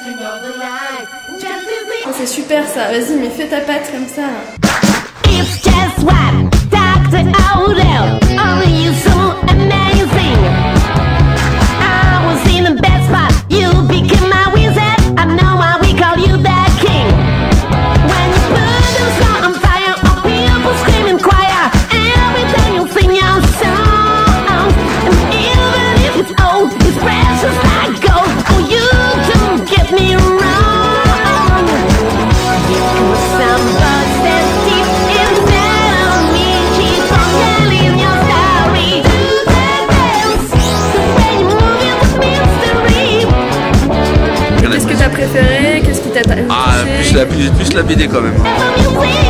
Oh, c'est super ça, vas-y mais fais ta patte comme ça. It's just what Dr. Odell, only you so amazing. I was in the best spot, you became my wizard. I know why we call you the king. When you put the sky on fire, all people screaming choir. Every time you sing your song, and even if it's old, it's precious like gold. Oh, you don't get me wrong. Qu'est-ce que t'as préféré? Qu'est-ce qui t'a touché? Ah, plus la BD quand même.